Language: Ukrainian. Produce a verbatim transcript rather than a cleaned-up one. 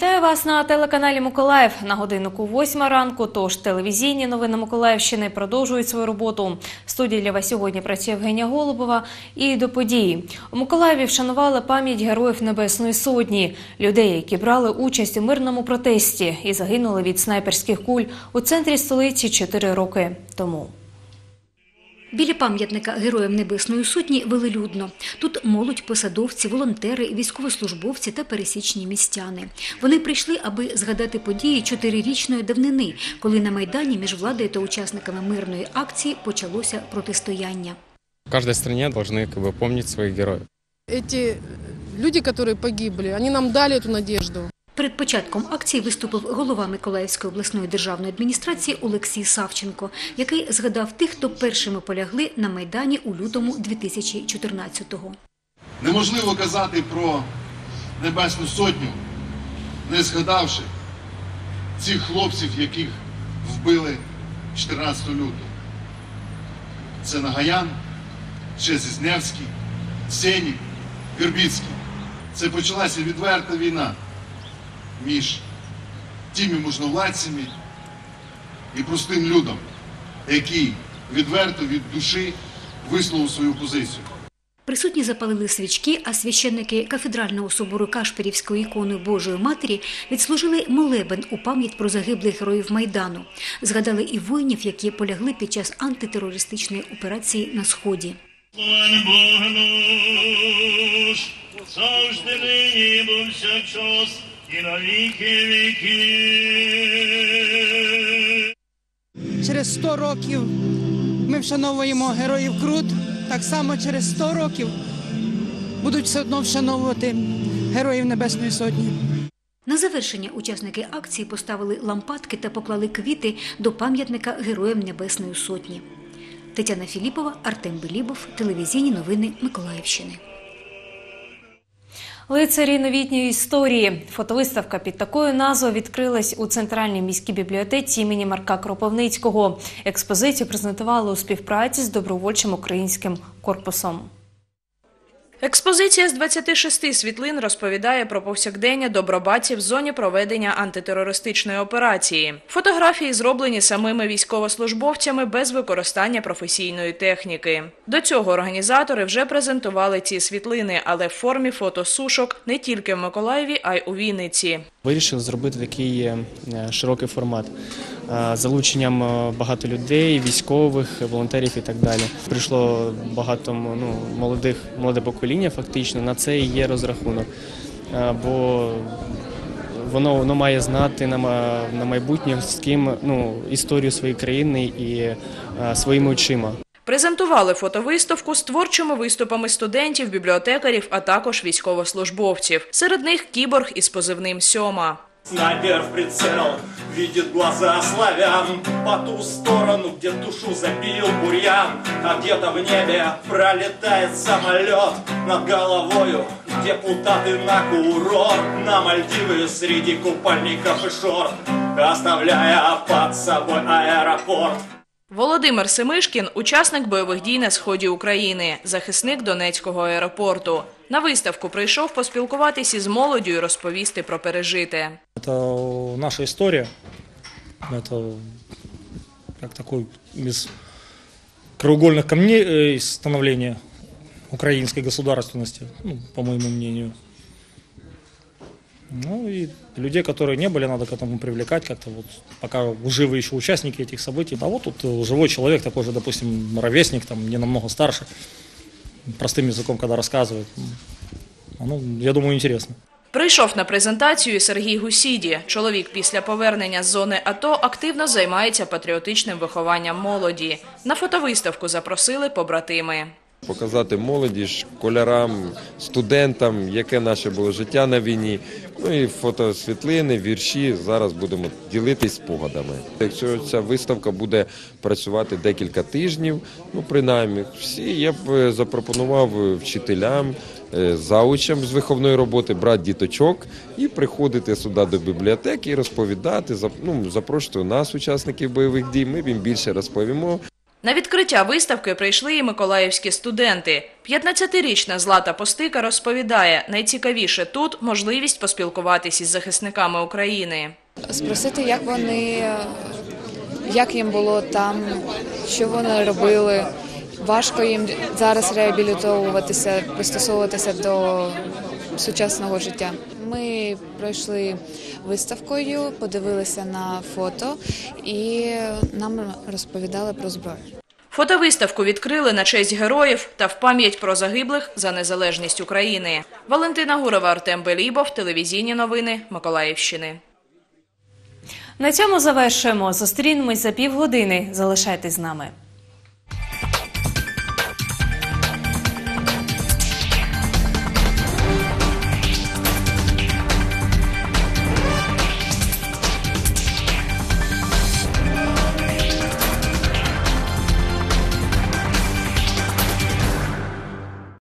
Вітаю вас на телеканалі Миколаїв. На годиннику восьма ранку, тож телевізійні новини Миколаївщини продовжують свою роботу. В студії для вас сьогодні працює Євгенія Голубова. І до події. У Миколаєві вшанували пам'ять Героїв Небесної Сотні. Людей, які брали участь у мирному протесті і загинули від снайперських куль у центрі столиці чотири роки тому. Біля пам'ятника Героям Небесної Сотні велелюдно. Тут молодь, посадовці, волонтери, військовослужбовці та пересічні містяни. Вони прийшли, аби згадати події чотирирічної давнини, коли на Майдані між владою та учасниками мирної акції почалося протистояння. В кожній країні повинні пам'ятати своїх героїв. Ці люди, які погибли, вони нам дали цю надію. Перед початком акції виступив голова Миколаївської обласної державної адміністрації Олексій Савченко, який згадав тих, хто першими полягли на Майдані у лютому дві тисячі чотирнадцятого. Неможливо казати про Небесну Сотню, не згадавши цих хлопців, яких вбили чотирнадцятого лютого. Це Нагаян, Чезізневський, Сенік, Вербицький. Це почалася відверта війна між тими можновладцями і простим людом, який відверто від душі висловив свою позицію. Присутні запалили свічки, а священники кафедрального собору Кашпірівської ікони Божої Матері відслужили молебен у пам'ять про загиблих героїв Майдану. Згадали і воїнів, які полягли під час антитерористичної операції на Сході. Завжди нині повсякчас і на віки віки. Через сто років ми вшановуємо героїв Крут, так само через сто років будуть все одно вшановувати Героїв Небесної Сотні. На завершення учасники акції поставили лампадки та поклали квіти до пам'ятника Героям Небесної Сотні. Тетяна Філіпова, Артем Белібов, телевізійні новини Миколаївщини. Лицарі новітньої історії. Фотовиставка під такою назвою відкрилась у Центральній міській бібліотеці імені Марка Кропивницького. Експозицію презентували у співпраці з добровольчим українським корпусом. Експозиція з двадцяти шести світлин розповідає про повсякдення добробатців в зоні проведення антитерористичної операції. Фотографії зроблені самими військовослужбовцями без використання професійної техніки. До цього організатори вже презентували ці світлини, але в формі фотосушок не тільки в Миколаєві, а й у Вінниці. Вирішили зробити такий широкий формат з залученням багато людей, військових, волонтерів і так далі. Прийшло багато ну, молодих, молоде покоління фактично, на це і є розрахунок, бо воно, воно має знати на, на майбутнє з ким, ну, історію своєї країни і а, своїми очима. Презентували фотовиставку з творчими виступами студентів, бібліотекарів, а також військовослужбовців. Серед них кіборг із позивним «Сьома». Снайпер в прицел, видит глаза славян, по ту сторону, где душу забил бурьян, а где-то в небе пролетает самолет, над головою депутаты на курорт, на Мальдивы среди купальников и шорт, оставляя под собой аэропорт. Володимир Семишкін – учасник бойових дій на сході України, захисник Донецького аеропорту. На виставку прийшов поспілкуватися із молоддю і розповісти про пережите. Це наша історія. Це як такий із краеугольних камней становлення української державності, ну, по моєму мнению. Ну и людей, которые не были, надо к этому привлекать как-то, вот, пока живы еще участники этих событий. А вот тут живой человек, такой же, допустим, ровесник, там, не намного старше, простым языком, когда рассказывает. Ну, я думаю, интересно. Прийшов на презентацію Сергій Гусіді. Чоловік після повернення з зони АТО активно займається патріотичним вихованням молоді. На фотовиставку запросили побратими. Показати молоді, школярам, студентам, яке наше було життя на війні. Ну і фотосвітлини, вірші. Зараз будемо ділитись спогадами. Якщо ця виставка буде працювати декілька тижнів, ну принаймні, всі, я б запропонував вчителям, заучам з виховної роботи брати діточок і приходити сюди до бібліотеки і розповідати, ну, запрошувати нас, учасників бойових дій, ми їм більше розповімо. На відкриття виставки прийшли і миколаївські студенти. п'ятнадцятирічна Злата Постика розповідає, найцікавіше тут – можливість поспілкуватись із захисниками України. Спросити, як вони, як їм було там, що вони робили. Важко їм зараз реабілітовуватися, пристосовуватися до сучасного життя. Ми пройшли виставкою, подивилися на фото і нам розповідали про зброю. Фотовиставку відкрили на честь героїв та в пам'ять про загиблих за незалежність України. Валентина Гурова, Артем Белібов, телевізійні новини Миколаївщини. На цьому завершуємо. Зустрінемось за півгодини. Залишайтесь з нами.